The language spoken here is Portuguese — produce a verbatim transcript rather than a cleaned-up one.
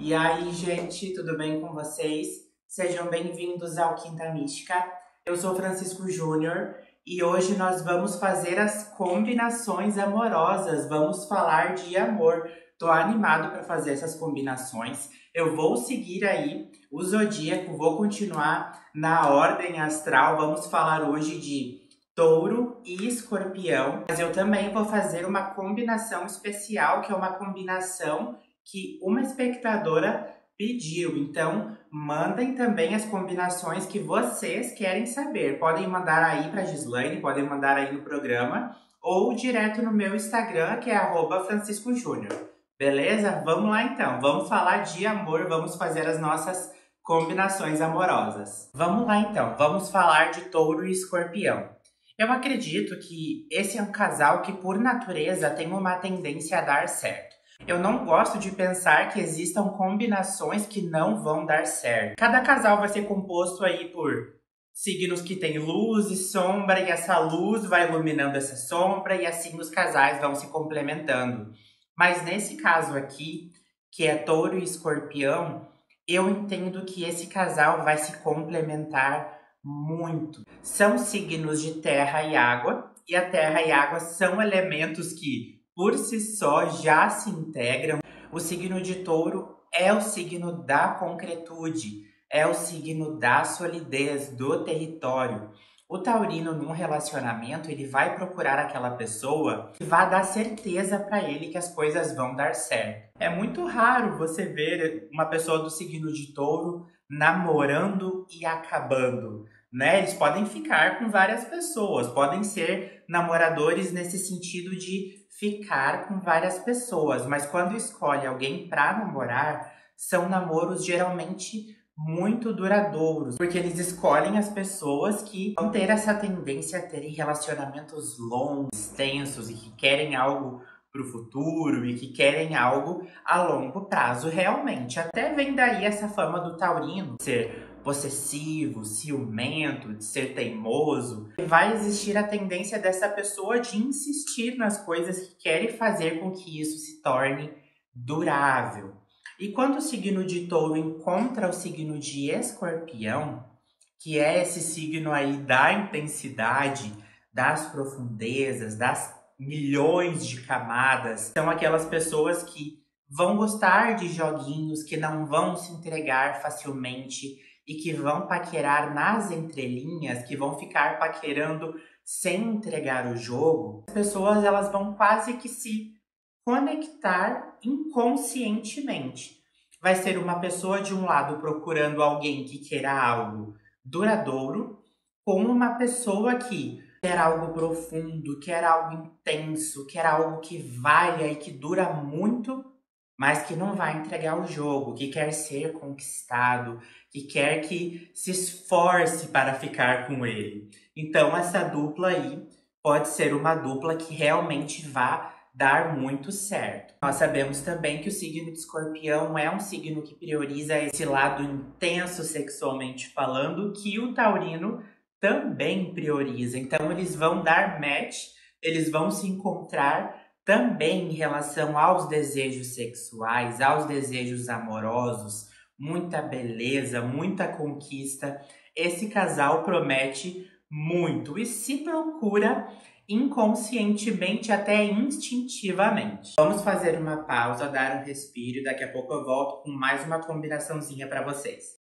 E aí, gente, tudo bem com vocês? Sejam bem-vindos ao Quinta Mística. Eu sou Francisco Júnior e hoje nós vamos fazer as combinações amorosas. Vamos falar de amor. Tô animado para fazer essas combinações. Eu vou seguir aí o zodíaco, vou continuar na ordem astral. Vamos falar hoje de Touro e Escorpião. Mas eu também vou fazer uma combinação especial, que é uma combinação que uma espectadora pediu. Então, mandem também as combinações que vocês querem saber. Podem mandar aí para a Gislaine, podem mandar aí no programa ou direto no meu Instagram, que é arroba Francisco Júnior. Beleza? Vamos lá então. Vamos falar de amor, vamos fazer as nossas combinações amorosas. Vamos lá então. Vamos falar de Touro e Escorpião. Eu acredito que esse é um casal que, por natureza, tem uma tendência a dar certo. Eu não gosto de pensar que existam combinações que não vão dar certo. Cada casal vai ser composto aí por signos que têm luz e sombra, e essa luz vai iluminando essa sombra, e assim os casais vão se complementando. Mas nesse caso aqui, que é Touro e Escorpião, eu entendo que esse casal vai se complementar muito. São signos de terra e água, e a terra e a água são elementos que, por si só, já se integram. O signo de Touro é o signo da concretude, é o signo da solidez, do território. O taurino, num relacionamento, ele vai procurar aquela pessoa que vai dar certeza para ele que as coisas vão dar certo. É muito raro você ver uma pessoa do signo de Touro namorando e acabando, né? Eles podem ficar com várias pessoas, podem ser namoradores nesse sentido de ficar com várias pessoas, mas quando escolhe alguém para namorar, são namoros geralmente muito duradouros, porque eles escolhem as pessoas que vão ter essa tendência a terem relacionamentos longos, extensos e que querem algo para o futuro e que querem algo a longo prazo realmente. Até vem daí essa fama do taurino ser possessivo, ciumento, de ser teimoso. Vai existir a tendência dessa pessoa de insistir nas coisas que quer e fazer com que isso se torne durável. E quando o signo de Touro encontra o signo de Escorpião, que é esse signo aí da intensidade, das profundezas, das milhões de camadas, são aquelas pessoas que vão gostar de joguinhos, que não vão se entregar facilmente e que vão paquerar nas entrelinhas, que vão ficar paquerando sem entregar o jogo. As pessoas, elas vão quase que se conectar inconscientemente. Vai ser uma pessoa de um lado procurando alguém que queira algo duradouro, com uma pessoa que quer algo profundo, quer algo intenso, quer algo que valha e que dura muito, mas que não vai entregar o jogo, que quer ser conquistado, que quer que se esforce para ficar com ele. Então essa dupla aí pode ser uma dupla que realmente vá dar muito certo. Nós sabemos também que o signo de Escorpião é um signo que prioriza esse lado intenso sexualmente falando, que o taurino também prioriza. Então eles vão dar match, eles vão se encontrar também em relação aos desejos sexuais, aos desejos amorosos, muita beleza, muita conquista. Esse casal promete muito e se procura inconscientemente, até instintivamente. Vamos fazer uma pausa, dar um respiro e daqui a pouco eu volto com mais uma combinaçãozinha para vocês.